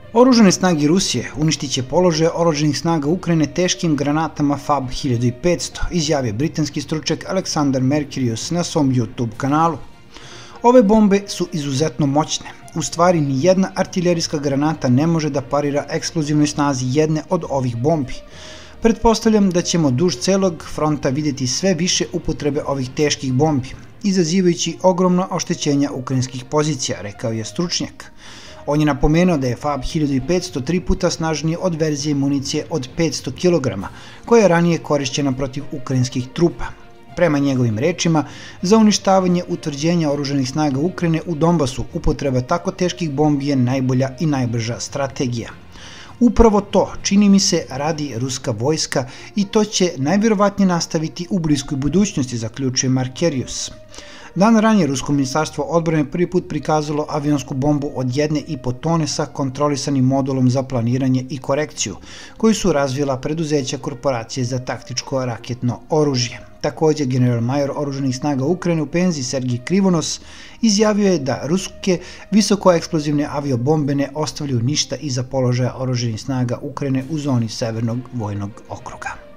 Oružane snage Rusije uništit će položaje oružanih snaga Ukrajine teškim granatama FAB 1500, izjavio britanski stručnjak Aleksandar Merkurius na svom YouTube kanalu. Ove bombe su izuzetno moćne. U stvari, ni jedna artiljerijska granata ne može da parira eksplozivnoj snazi jedne od ovih bombi. Pretpostavljam da ćemo duž celog fronta vidjeti sve više upotrebe ovih teških bombi, izazivajući ogromno oštećenja ukrajinskih pozicija, rekao je stručnjak. On je napomenuo da je FAB 1500 3 puta snažniji od verzije municije od 500 kg, koja je ranije korišćena protiv ukrajinskih trupa. Prema njegovim rečima, za uništavanje utvrđenja oružanih snaga Ukrajine u Donbasu upotreba tako teških bombi je najbolja i najbrža strategija. Upravo to, čini mi se, radi ruska vojska i to će najvjerovatnije nastaviti u bliskoj budućnosti, zaključuje Merkurius. Dan ranije Rusko ministarstvo odbrane prvi put prikazalo avionsku bombu od 1,5 tone sa kontrolisanim modulom za planiranje i korekciju, koju su razvila preduzeća Korporacije za taktičko raketno oružje. Također, general-major oružanih snaga Ukrajine u penziji Sergij Krivonos izjavio je da ruske visokoeksplozivne aviobombe ne ostavljaju ništa iza položaja oružanih snaga Ukrajine u zoni Severnog vojnog okruga.